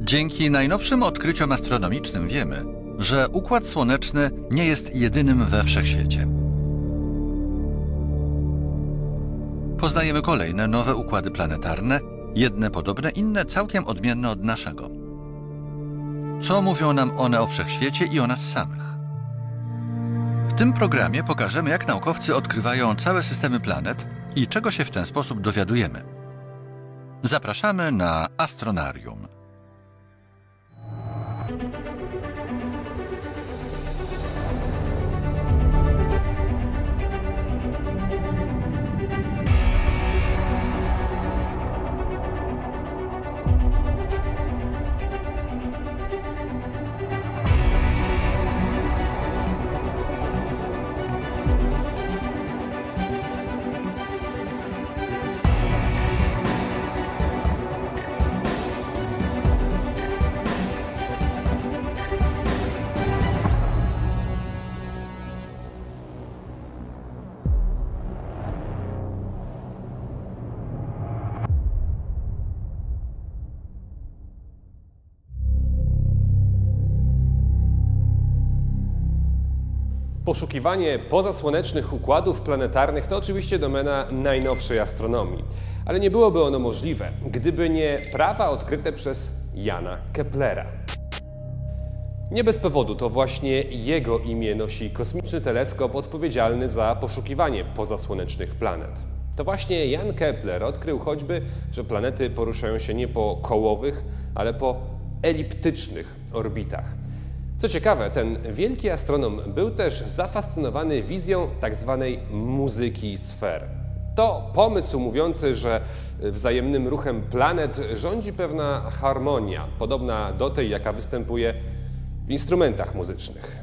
Dzięki najnowszym odkryciom astronomicznym wiemy, że Układ Słoneczny nie jest jedynym we wszechświecie. Poznajemy kolejne nowe układy planetarne, jedne podobne, inne całkiem odmienne od naszego. Co mówią nam one o wszechświecie i o nas samych? W tym programie pokażemy, jak naukowcy odkrywają całe systemy planet i czego się w ten sposób dowiadujemy. Zapraszamy na Astronarium. Poszukiwanie pozasłonecznych układów planetarnych to oczywiście domena najnowszej astronomii. Ale nie byłoby ono możliwe, gdyby nie prawa odkryte przez Jana Keplera. Nie bez powodu to właśnie jego imię nosi kosmiczny teleskop odpowiedzialny za poszukiwanie pozasłonecznych planet. To właśnie Jan Kepler odkrył choćby, że planety poruszają się nie po kołowych, ale po eliptycznych orbitach. Co ciekawe, ten wielki astronom był też zafascynowany wizją tzw. muzyki sfer. To pomysł mówiący, że wzajemnym ruchem planet rządzi pewna harmonia, podobna do tej, jaka występuje w instrumentach muzycznych.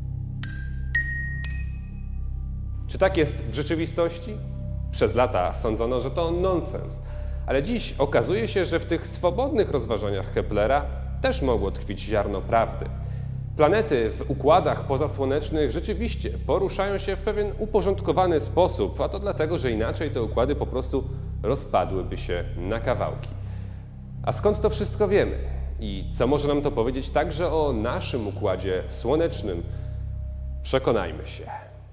Czy tak jest w rzeczywistości? Przez lata sądzono, że to nonsens, ale dziś okazuje się, że w tych swobodnych rozważaniach Keplera też mogło tkwić ziarno prawdy. Planety w układach pozasłonecznych rzeczywiście poruszają się w pewien uporządkowany sposób, a to dlatego, że inaczej te układy po prostu rozpadłyby się na kawałki. A skąd to wszystko wiemy? I co może nam to powiedzieć także o naszym Układzie Słonecznym? Przekonajmy się.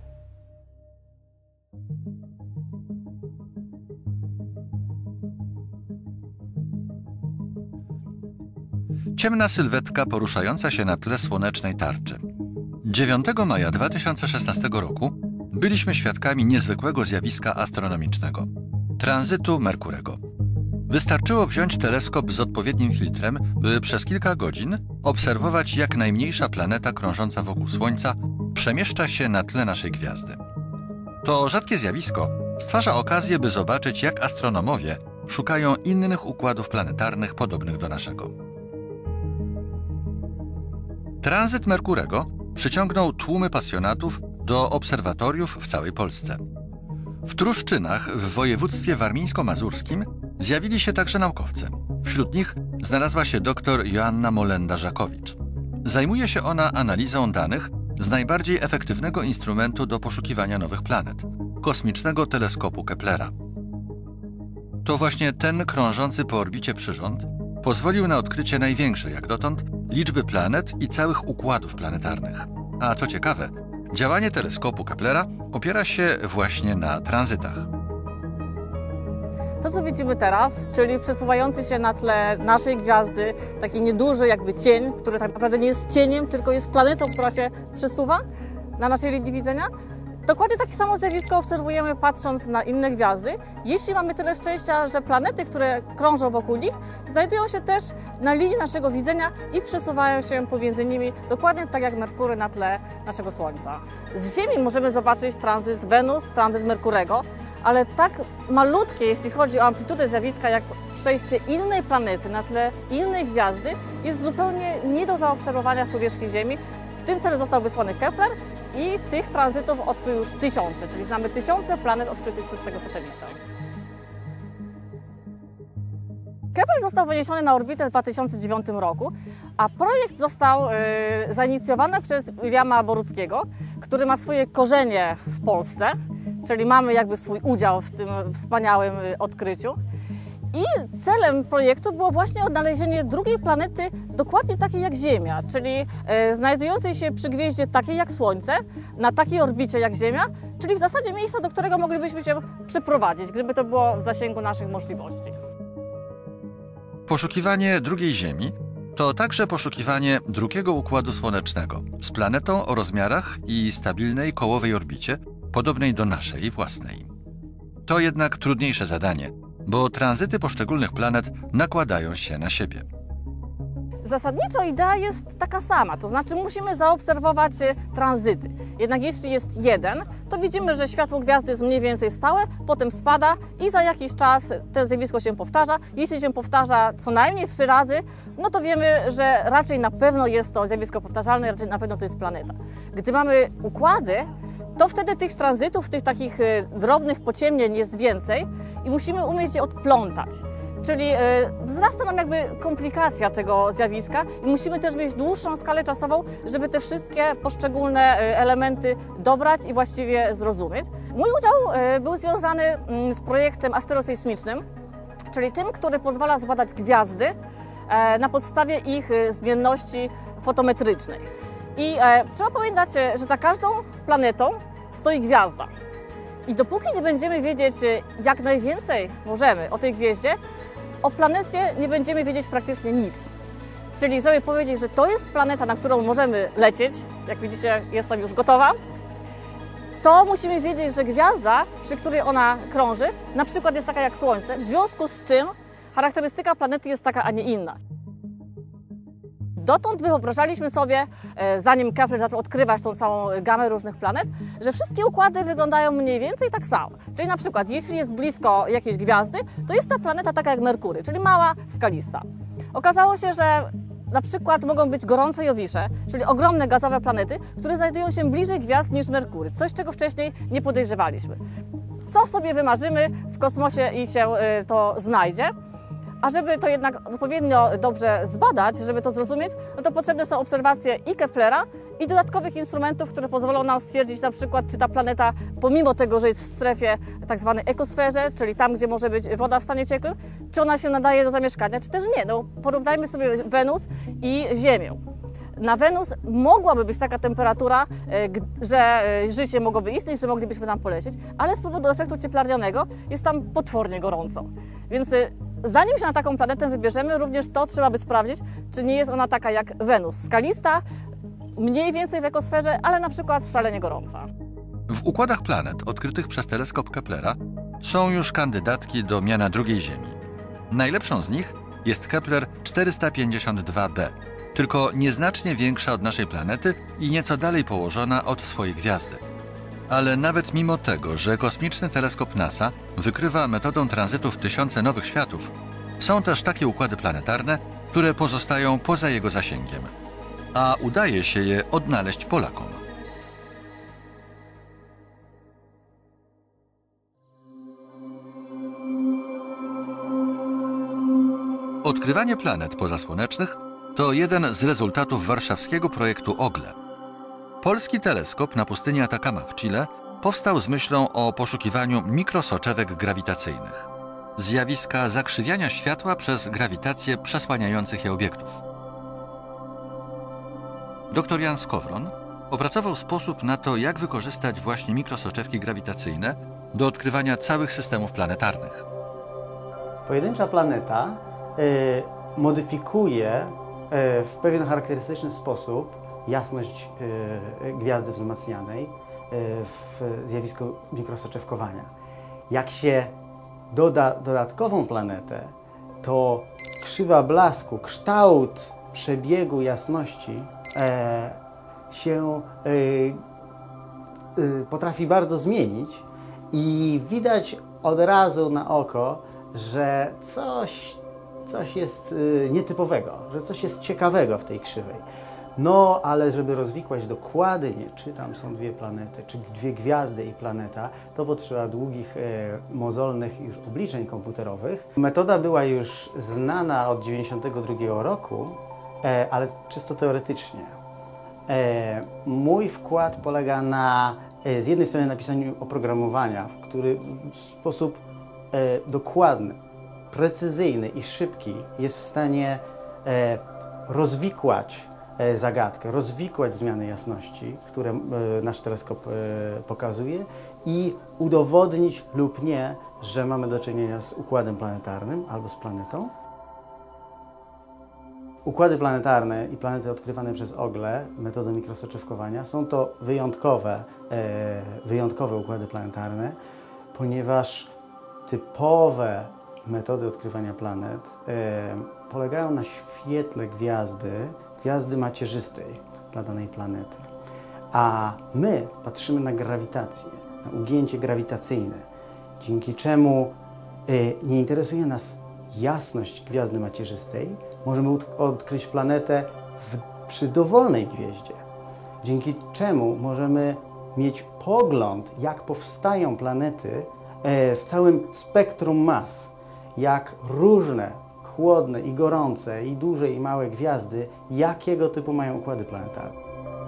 Ciemna sylwetka poruszająca się na tle słonecznej tarczy. 9 maja 2016 roku byliśmy świadkami niezwykłego zjawiska astronomicznego – tranzytu Merkurego. Wystarczyło wziąć teleskop z odpowiednim filtrem, by przez kilka godzin obserwować, jak najmniejsza planeta krążąca wokół Słońca przemieszcza się na tle naszej gwiazdy. To rzadkie zjawisko stwarza okazję, by zobaczyć, jak astronomowie szukają innych układów planetarnych podobnych do naszego. Tranzyt Merkurego przyciągnął tłumy pasjonatów do obserwatoriów w całej Polsce. W Truszczynach w województwie warmińsko-mazurskim zjawili się także naukowcy. Wśród nich znalazła się dr Joanna Molenda-Żakowicz. Zajmuje się ona analizą danych z najbardziej efektywnego instrumentu do poszukiwania nowych planet – kosmicznego teleskopu Keplera. To właśnie ten krążący po orbicie przyrząd pozwolił na odkrycie największej jak dotąd liczby planet i całych układów planetarnych. A co ciekawe, działanie teleskopu Keplera opiera się właśnie na tranzytach. To, co widzimy teraz, czyli przesuwający się na tle naszej gwiazdy taki nieduży jakby cień, który tak naprawdę nie jest cieniem, tylko jest planetą, która się przesuwa na naszej linii widzenia. Dokładnie takie samo zjawisko obserwujemy patrząc na inne gwiazdy, jeśli mamy tyle szczęścia, że planety, które krążą wokół nich, znajdują się też na linii naszego widzenia i przesuwają się pomiędzy nimi, dokładnie tak jak Merkury na tle naszego Słońca. Z Ziemi możemy zobaczyć tranzyt Wenus, tranzyt Merkurego, ale tak malutkie, jeśli chodzi o amplitudę zjawiska, jak przejście innej planety na tle innej gwiazdy, jest zupełnie nie do zaobserwowania z powierzchni Ziemi. W tym celu został wysłany Kepler i tych tranzytów odkrył już tysiące, czyli znamy tysiące planet odkrytych przez tego satelitę. Kepler został wyniesiony na orbitę w 2009 roku, a projekt został zainicjowany przez Williama Boruckiego, który ma swoje korzenie w Polsce, czyli mamy jakby swój udział w tym wspaniałym odkryciu. I celem projektu było właśnie odnalezienie drugiej planety dokładnie takiej jak Ziemia, czyli znajdującej się przy gwieździe takiej jak Słońce, na takiej orbicie jak Ziemia, czyli w zasadzie miejsca, do którego moglibyśmy się przeprowadzić, gdyby to było w zasięgu naszych możliwości. Poszukiwanie drugiej Ziemi to także poszukiwanie drugiego układu słonecznego z planetą o rozmiarach i stabilnej kołowej orbicie, podobnej do naszej własnej. To jednak trudniejsze zadanie, bo tranzyty poszczególnych planet nakładają się na siebie. Zasadniczo idea jest taka sama, to znaczy musimy zaobserwować tranzyty. Jednak jeśli jest jeden, to widzimy, że światło gwiazdy jest mniej więcej stałe, potem spada i za jakiś czas to zjawisko się powtarza. Jeśli się powtarza co najmniej 3 razy, no to wiemy, że raczej na pewno jest to zjawisko powtarzalne, raczej na pewno to jest planeta. Gdy mamy układy, to wtedy tych tranzytów, tych takich drobnych pociemnień jest więcej i musimy umieć je odplątać. Czyli wzrasta nam jakby komplikacja tego zjawiska i musimy też mieć dłuższą skalę czasową, żeby te wszystkie poszczególne elementy dobrać i właściwie zrozumieć. Mój udział był związany z projektem asterosejsmicznym, czyli tym, który pozwala zbadać gwiazdy na podstawie ich zmienności fotometrycznej. I trzeba pamiętać, że za każdą planetą stoi gwiazda. I dopóki nie będziemy wiedzieć jak najwięcej możemy o tej gwieździe, o planecie nie będziemy wiedzieć praktycznie nic. Czyli żeby powiedzieć, że to jest planeta, na którą możemy lecieć, jak widzicie, jestem już gotowa, to musimy wiedzieć, że gwiazda, przy której ona krąży, na przykład jest taka jak Słońce, w związku z czym charakterystyka planety jest taka, a nie inna. Dotąd wyobrażaliśmy sobie, zanim Kepler zaczął odkrywać tą całą gamę różnych planet, że wszystkie układy wyglądają mniej więcej tak samo. Czyli na przykład, jeśli jest blisko jakiejś gwiazdy, to jest ta planeta taka jak Merkury, czyli mała, skalista. Okazało się, że na przykład mogą być gorące jowisze, czyli ogromne gazowe planety, które znajdują się bliżej gwiazd niż Merkury, coś czego wcześniej nie podejrzewaliśmy. Co sobie wymarzymy w kosmosie i się to znajdzie. A żeby to jednak odpowiednio dobrze zbadać, żeby to zrozumieć, no to potrzebne są obserwacje i Keplera, i dodatkowych instrumentów, które pozwolą nam stwierdzić na przykład, czy ta planeta, pomimo tego, że jest w strefie tak zwanej ekosferze, czyli tam, gdzie może być woda w stanie ciekłym, czy ona się nadaje do zamieszkania, czy też nie. No, porównajmy sobie Wenus i Ziemię. Na Wenus mogłaby być taka temperatura, że życie mogłoby istnieć, że moglibyśmy tam polecieć, ale z powodu efektu cieplarnianego jest tam potwornie gorąco. Więc zanim się na taką planetę wybierzemy, również to trzeba by sprawdzić, czy nie jest ona taka jak Wenus, skalista, mniej więcej w ekosferze, ale na przykład szalenie gorąca. W układach planet odkrytych przez teleskop Keplera są już kandydatki do miana drugiej Ziemi. Najlepszą z nich jest Kepler 452b, tylko nieznacznie większa od naszej planety i nieco dalej położona od swojej gwiazdy. Ale nawet mimo tego, że kosmiczny teleskop NASA wykrywa metodą tranzytów tysiące nowych światów, są też takie układy planetarne, które pozostają poza jego zasięgiem, a udaje się je odnaleźć Polakom. Odkrywanie planet pozasłonecznych to jeden z rezultatów warszawskiego projektu OGLE. Polski teleskop na pustyni Atacama w Chile powstał z myślą o poszukiwaniu mikrosoczewek grawitacyjnych, zjawiska zakrzywiania światła przez grawitację przesłaniających je obiektów. Dr Jan Skowron opracował sposób na to, jak wykorzystać właśnie mikrosoczewki grawitacyjne do odkrywania całych systemów planetarnych. Pojedyncza planeta modyfikuje w pewien charakterystyczny sposób jasność gwiazdy wzmacnianej w zjawisku mikrosoczewkowania. Jak się doda dodatkową planetę, to krzywa blasku, kształt przebiegu jasności się potrafi bardzo zmienić i widać od razu na oko, że coś jest nietypowego, że coś jest ciekawego w tej krzywej. No, ale żeby rozwikłać dokładnie, czy tam są dwie planety, czy dwie gwiazdy i planeta, to potrzeba długich, mozolnych już obliczeń komputerowych. Metoda była już znana od 1992 roku, ale czysto teoretycznie. Mój wkład polega na z jednej strony napisaniu oprogramowania, w który w sposób dokładny precyzyjny i szybki jest w stanie rozwikłać zagadkę, rozwikłać zmiany jasności, które nasz teleskop pokazuje i udowodnić lub nie, że mamy do czynienia z układem planetarnym albo z planetą. Układy planetarne i planety odkrywane przez OGLE metodą mikrosoczewkowania są to wyjątkowe układy planetarne, ponieważ typowe metody odkrywania planet polegają na świetle gwiazdy macierzystej dla danej planety. A my patrzymy na grawitację, na ugięcie grawitacyjne, dzięki czemu nie interesuje nas jasność gwiazdy macierzystej, możemy odkryć planetę przy dowolnej gwieździe, dzięki czemu możemy mieć pogląd, jak powstają planety w całym spektrum mas, jak różne, chłodne i gorące, i duże i małe gwiazdy, jakiego typu mają układy planetarne.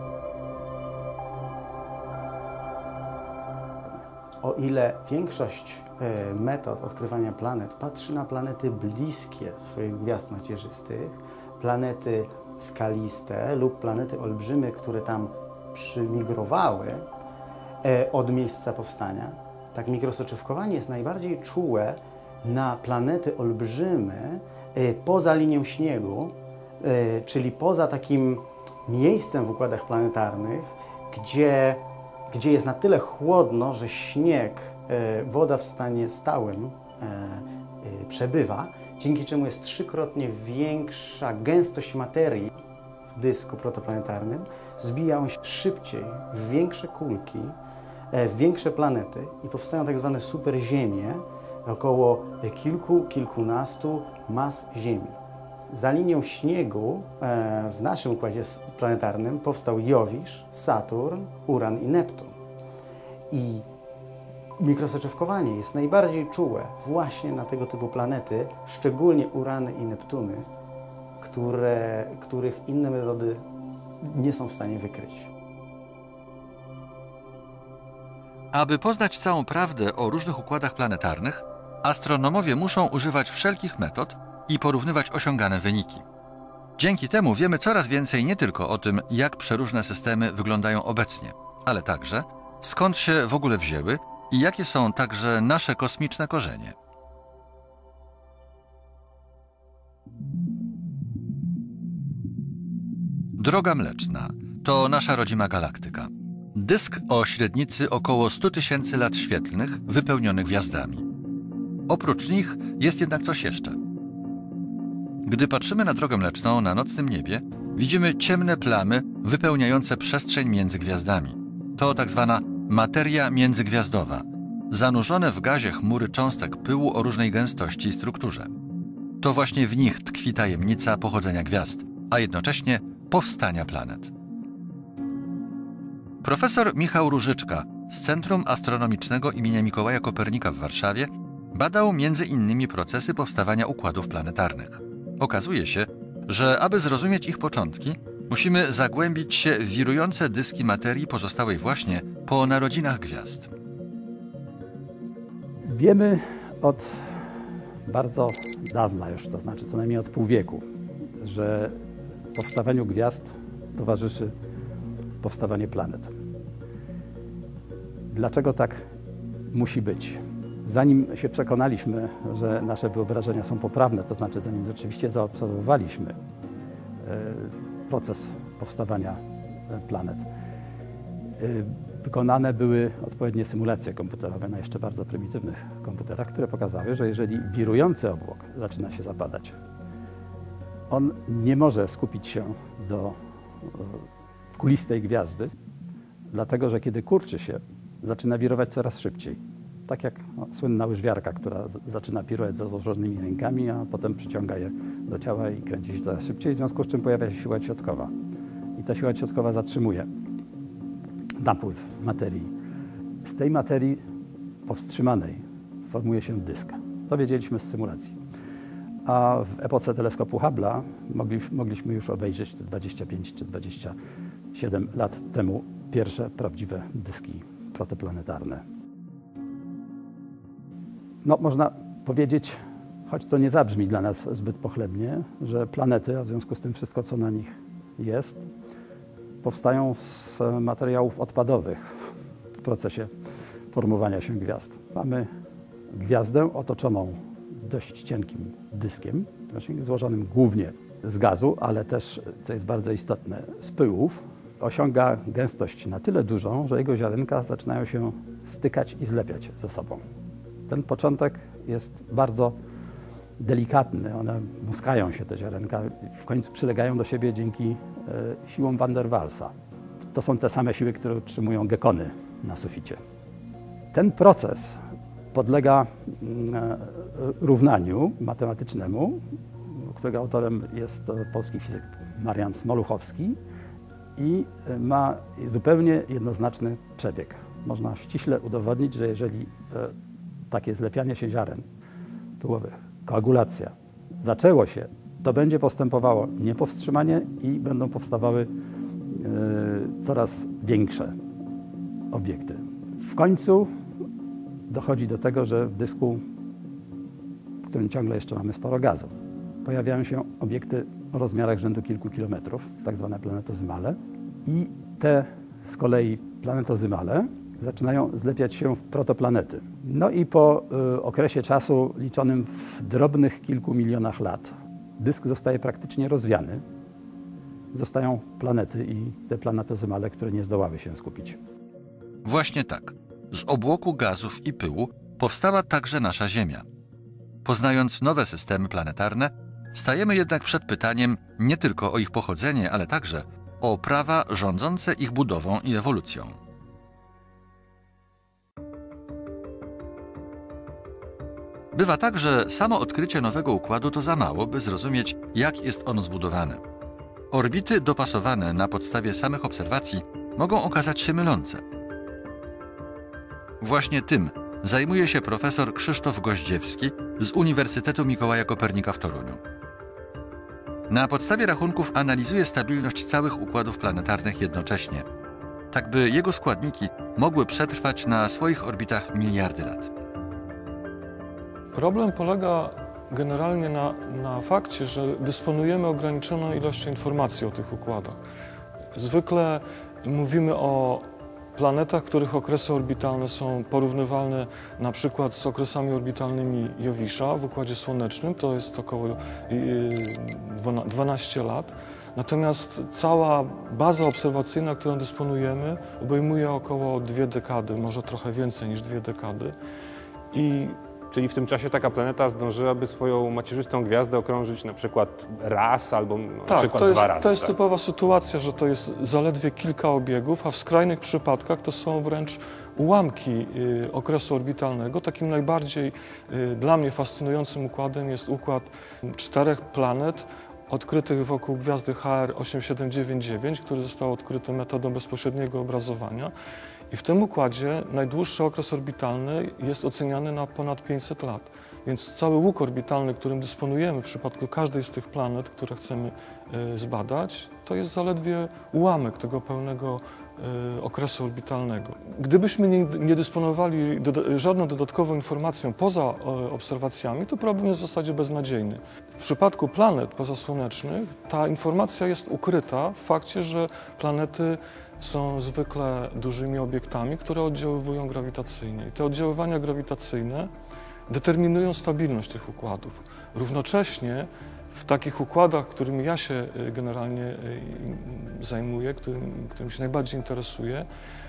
O ile większość metod odkrywania planet patrzy na planety bliskie swoich gwiazd macierzystych, planety skaliste lub planety olbrzymie, które tam przymigrowały od miejsca powstania, tak mikrosoczewkowanie jest najbardziej czułe na planety olbrzyme poza linią śniegu, czyli poza takim miejscem w układach planetarnych, gdzie jest na tyle chłodno, że śnieg, woda w stanie stałym przebywa, dzięki czemu jest 3-krotnie większa gęstość materii w dysku protoplanetarnym, zbijają się szybciej w większe kulki, w większe planety i powstają tak zwane superziemie, około kilkunastu mas Ziemi. Za linią śniegu w naszym układzie planetarnym powstał Jowisz, Saturn, Uran i Neptun. I mikrosoczewkowanie jest najbardziej czułe właśnie na tego typu planety, szczególnie Urany i Neptuny, których inne metody nie są w stanie wykryć. Aby poznać całą prawdę o różnych układach planetarnych, astronomowie muszą używać wszelkich metod i porównywać osiągane wyniki. Dzięki temu wiemy coraz więcej nie tylko o tym, jak przeróżne systemy wyglądają obecnie, ale także skąd się w ogóle wzięły i jakie są także nasze kosmiczne korzenie. Droga Mleczna to nasza rodzima galaktyka. Dysk o średnicy około 100 000 lat świetlnych wypełniony gwiazdami. Oprócz nich jest jednak coś jeszcze. Gdy patrzymy na Drogę Mleczną na nocnym niebie, widzimy ciemne plamy wypełniające przestrzeń między gwiazdami. To tak zwana materia międzygwiazdowa, zanurzone w gazie chmury cząstek pyłu o różnej gęstości i strukturze. To właśnie w nich tkwi tajemnica pochodzenia gwiazd, a jednocześnie powstania planet. Profesor Michał Różyczka z Centrum Astronomicznego im. Mikołaja Kopernika w Warszawie badał między innymi procesy powstawania układów planetarnych. Okazuje się, że aby zrozumieć ich początki, musimy zagłębić się w wirujące dyski materii pozostałej właśnie po narodzinach gwiazd. Wiemy od bardzo dawna już, to znaczy co najmniej od pół wieku, że powstawaniu gwiazd towarzyszy powstawanie planet. Dlaczego tak musi być? Zanim się przekonaliśmy, że nasze wyobrażenia są poprawne, to znaczy zanim rzeczywiście zaobserwowaliśmy proces powstawania planet, wykonane były odpowiednie symulacje komputerowe na jeszcze bardzo prymitywnych komputerach, które pokazały, że jeżeli wirujący obłok zaczyna się zapadać, on nie może skupić się do kulistej gwiazdy, dlatego że kiedy kurczy się, zaczyna wirować coraz szybciej. Tak jak słynna łyżwiarka, która zaczyna piruet ze złożonymi rękami, a potem przyciąga je do ciała i kręci się coraz szybciej, w związku z czym pojawia się siła ćwiotkowa. I ta siła ćwiotkowa zatrzymuje napływ materii. Z tej materii powstrzymanej formuje się dysk. To wiedzieliśmy z symulacji. A w epoce teleskopu Hubble'a mogliśmy już obejrzeć te 25 czy 27 lat temu pierwsze prawdziwe dyski protoplanetarne. No, można powiedzieć, choć to nie zabrzmi dla nas zbyt pochlebnie, że planety, a w związku z tym wszystko, co na nich jest, powstają z materiałów odpadowych w procesie formowania się gwiazd. Mamy gwiazdę otoczoną dość cienkim dyskiem, złożonym głównie z gazu, ale też, co jest bardzo istotne, z pyłów. Osiąga gęstość na tyle dużą, że jego ziarenka zaczynają się stykać i zlepiać ze sobą. Ten początek jest bardzo delikatny, one muskają się, te ziarenka, w końcu przylegają do siebie dzięki siłom van der Waalsa. To są te same siły, które utrzymują gekony na suficie. Ten proces podlega równaniu matematycznemu, którego autorem jest polski fizyk Marian Smoluchowski i ma zupełnie jednoznaczny przebieg. Można ściśle udowodnić, że jeżeli takie zlepianie się ziaren pyłowych, koagulacja zaczęło się, to będzie postępowało niepowstrzymanie i będą powstawały coraz większe obiekty. W końcu dochodzi do tego, że w dysku, w którym ciągle jeszcze mamy sporo gazu, pojawiają się obiekty o rozmiarach rzędu kilku kilometrów, tak zwane planetozymale. I te z kolei planetozymale zaczynają zlepiać się w protoplanety. No i po okresie czasu liczonym w drobnych kilku milionach lat dysk zostaje praktycznie rozwiany. Zostają planety i te planetozymale, które nie zdołały się skupić. Właśnie tak. Z obłoku gazów i pyłu powstała także nasza Ziemia. Poznając nowe systemy planetarne, stajemy jednak przed pytaniem nie tylko o ich pochodzenie, ale także o prawa rządzące ich budową i ewolucją. Bywa tak, że samo odkrycie nowego układu to za mało, by zrozumieć, jak jest on zbudowany. Orbity dopasowane na podstawie samych obserwacji mogą okazać się mylące. Właśnie tym zajmuje się profesor Krzysztof Goździewski z Uniwersytetu Mikołaja Kopernika w Toruniu. Na podstawie rachunków analizuje stabilność całych układów planetarnych jednocześnie, tak by jego składniki mogły przetrwać na swoich orbitach miliardy lat. Problem polega generalnie na fakcie, że dysponujemy ograniczoną ilością informacji o tych układach. Zwykle mówimy o planetach, których okresy orbitalne są porównywalne na przykład z okresami orbitalnymi Jowisza w Układzie Słonecznym, to jest około 12 lat. Natomiast cała baza obserwacyjna, którą dysponujemy, obejmuje około 2 dekady, może trochę więcej niż 2 dekady. Czyli w tym czasie taka planeta zdążyłaby swoją macierzystą gwiazdę okrążyć na przykład raz albo na przykład 2 razy. To jest typowa sytuacja, że to jest zaledwie kilka obiegów, a w skrajnych przypadkach to są wręcz ułamki okresu orbitalnego. Takim najbardziej dla mnie fascynującym układem jest układ 4 planet odkrytych wokół gwiazdy HR 8799, który został odkryty metodą bezpośredniego obrazowania. I w tym układzie najdłuższy okres orbitalny jest oceniany na ponad 500 lat. Więc cały łuk orbitalny, którym dysponujemy w przypadku każdej z tych planet, które chcemy zbadać, to jest zaledwie ułamek tego pełnego okresu orbitalnego. Gdybyśmy nie dysponowali żadną dodatkową informacją poza obserwacjami, to problem jest w zasadzie beznadziejny. W przypadku planet pozasłonecznych ta informacja jest ukryta w fakcie, że planety są zwykle dużymi obiektami, które oddziaływują grawitacyjnie. I te oddziaływania grawitacyjne determinują stabilność tych układów. Równocześnie w takich układach, którymi ja się generalnie zajmuję, którym się najbardziej interesuję,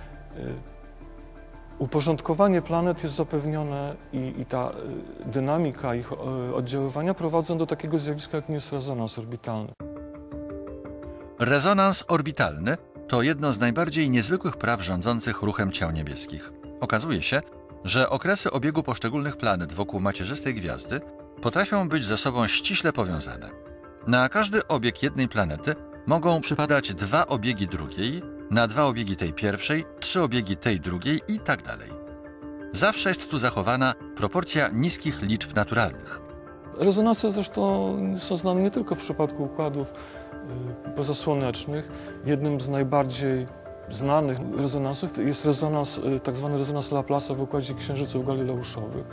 uporządkowanie planet jest zapewnione i ta dynamika ich oddziaływania prowadzą do takiego zjawiska, jakim jest rezonans orbitalny. Rezonans orbitalny to jedno z najbardziej niezwykłych praw rządzących ruchem ciał niebieskich. Okazuje się, że okresy obiegu poszczególnych planet wokół macierzystej gwiazdy potrafią być ze sobą ściśle powiązane. Na każdy obieg jednej planety mogą przypadać 2 obiegi drugiej, na 2 obiegi tej pierwszej, 3 obiegi tej drugiej i tak dalej. Zawsze jest tu zachowana proporcja niskich liczb naturalnych. Rezonanse zresztą są znane nie tylko w przypadku układów pozasłonecznych. Jednym z najbardziej znanych rezonansów jest rezonans, tak zwany rezonans Laplace'a w układzie księżyców galileuszowych.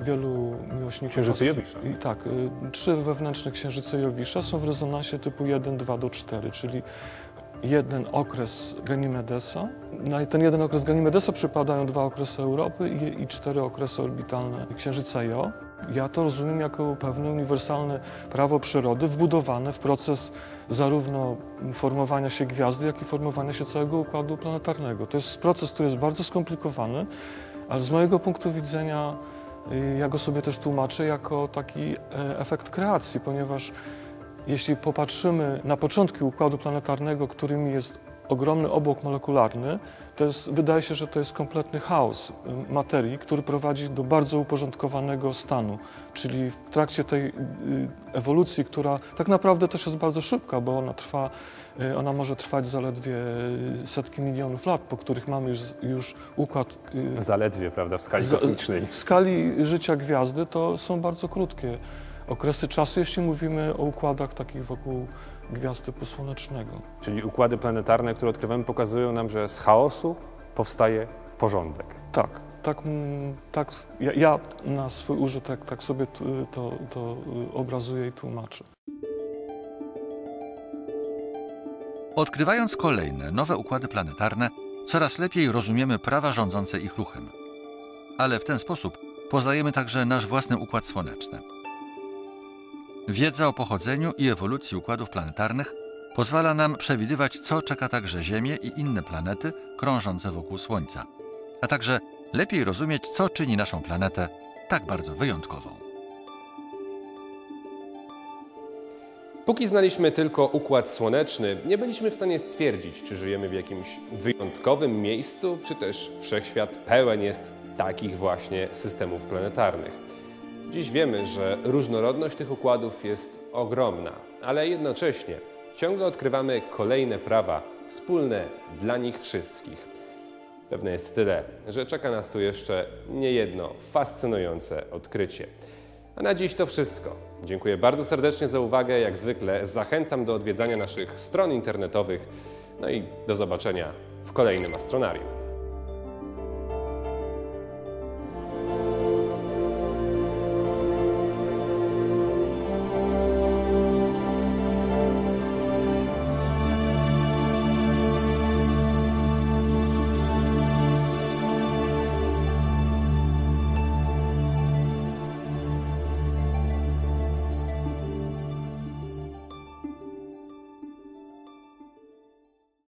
wielu miłośników. Księżycy Jowisza. I tak, 3 wewnętrzne księżyce Jowisza są w rezonansie typu 1, 2 do 4, czyli jeden okres Ganimedesa. Na ten jeden okres Ganimedesa przypadają 2 okresy Europy i 4 okresy orbitalne księżyca Io. Ja to rozumiem jako pewne uniwersalne prawo przyrody wbudowane w proces zarówno formowania się gwiazdy, jak i formowania się całego układu planetarnego. To jest proces, który jest bardzo skomplikowany, ale z mojego punktu widzenia ja go sobie też tłumaczę jako taki efekt kreacji, ponieważ jeśli popatrzymy na początki układu planetarnego, którym jest ogromny obłok molekularny, wydaje się, że to jest kompletny chaos materii, który prowadzi do bardzo uporządkowanego stanu. Czyli w trakcie tej ewolucji, która tak naprawdę też jest bardzo szybka, bo ona może trwać zaledwie setki milionów lat, po których mamy już układ... Zaledwie, prawda, w skali kosmicznej. W skali życia gwiazdy to są bardzo krótkie okresy czasu, jeśli mówimy o układach takich wokół gwiazd typu słonecznego. Czyli układy planetarne, które odkrywamy, pokazują nam, że z chaosu powstaje porządek. Tak, ja na swój użytek tak sobie to obrazuję i tłumaczę. Odkrywając kolejne, nowe układy planetarne, coraz lepiej rozumiemy prawa rządzące ich ruchem. Ale w ten sposób poznajemy także nasz własny układ słoneczny. Wiedza o pochodzeniu i ewolucji układów planetarnych pozwala nam przewidywać, co czeka także Ziemię i inne planety krążące wokół Słońca, a także lepiej rozumieć, co czyni naszą planetę tak bardzo wyjątkową. Póki znaliśmy tylko układ słoneczny, nie byliśmy w stanie stwierdzić, czy żyjemy w jakimś wyjątkowym miejscu, czy też wszechświat pełen jest takich właśnie systemów planetarnych. Dziś wiemy, że różnorodność tych układów jest ogromna, ale jednocześnie ciągle odkrywamy kolejne prawa wspólne dla nich wszystkich. Pewne jest tyle, że czeka nas tu jeszcze niejedno fascynujące odkrycie. A na dziś to wszystko. Dziękuję bardzo serdecznie za uwagę. Jak zwykle zachęcam do odwiedzania naszych stron internetowych. No i do zobaczenia w kolejnym Astronarium.